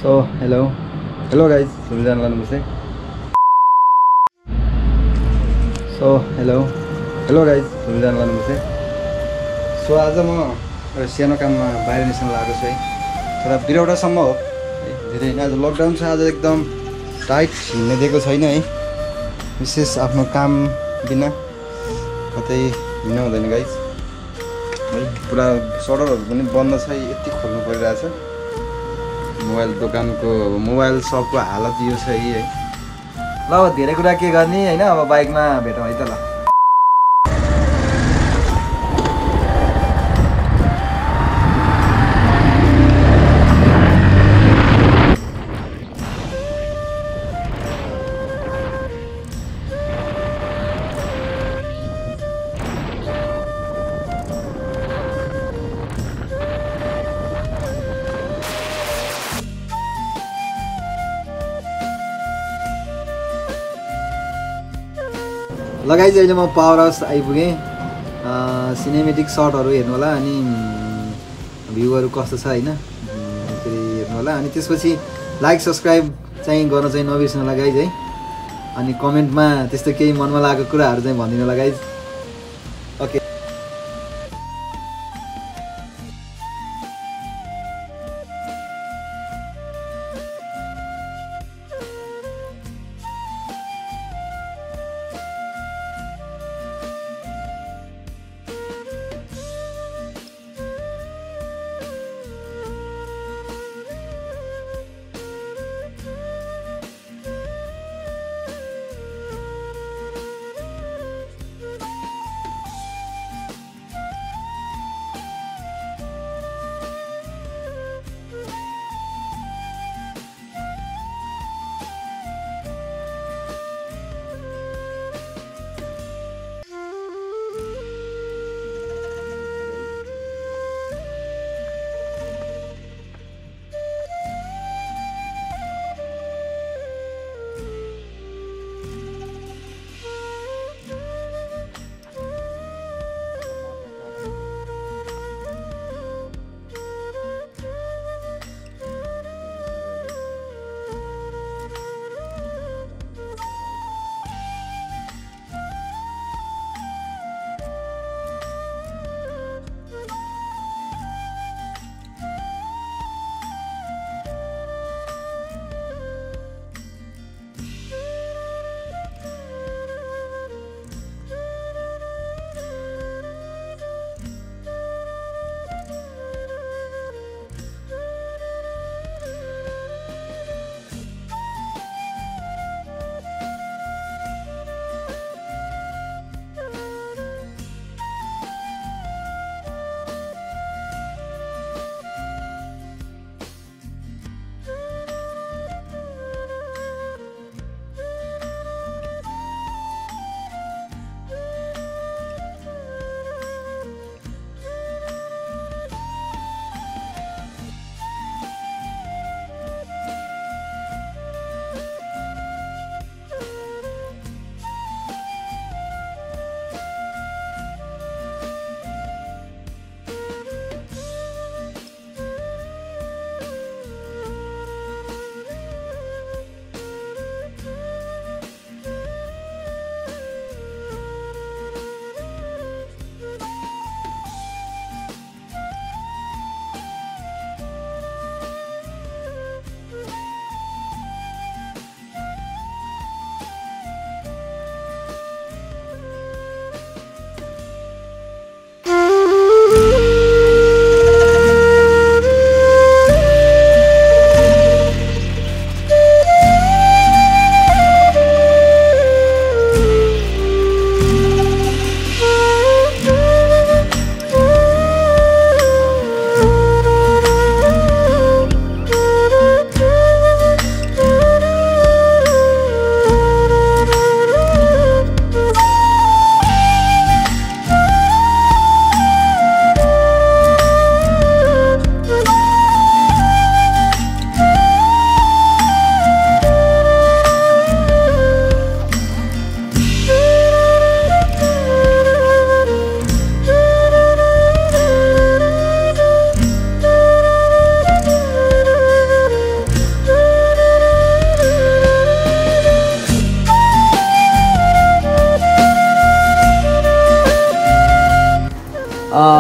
So hello guys, सबैजनालाई नमस्ते। hello guys, सबैजनालाई नमस्ते। सो आज म एउटा सानो काममा बाहिर निस्कन लागेको छु है। तर 12 वटासम्म हो है, धेरै हैन। आज लकडाउन छ, आज एकदम टाइट हिँड्न दिएको छैन है। विशेष आफ्नो काम बिना कतै हिँड्न हुँदैन गाइस है। पुरा सडरहरु पनि बन्द छ, यति खोल्नु परिरहेछ। मोबाइल दोकानको मोबाइल शपको हालत यो छ है। ल अब धेरै कुरा के गर्ने हैन, अब बाइकमा भेटौँ है त ल। लगाइज अहिले म पावर हाउस आइपुगेँ। सिनेमेटिक सर्टहरू हेर्नु होला अनि भ्यूहरू कस्तो छ हैन फेरि हेर्नु होला। अनि त्यसपछि लाइक सब्स्क्राइब चाहिँ गर्न चाहिँ नबिर्सनु होला गाइज है। अनि कमेन्टमा त्यस्तो केही मनमा लागेको कुराहरू चाहिँ भनिदिनु होला गाइज। ओके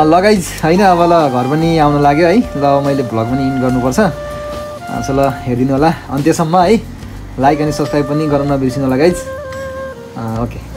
ल गाइज होइन अब ल घर पनि आउनु लाग्यो है। ल मैले भ्लग पनि इन गर्नुपर्छ। ल हेरिदिनु होला अन्त्यसम्म है। लाइक अनि सब्सक्राइब पनि गर्न नबिर्सिनु होला गाइज। ओके।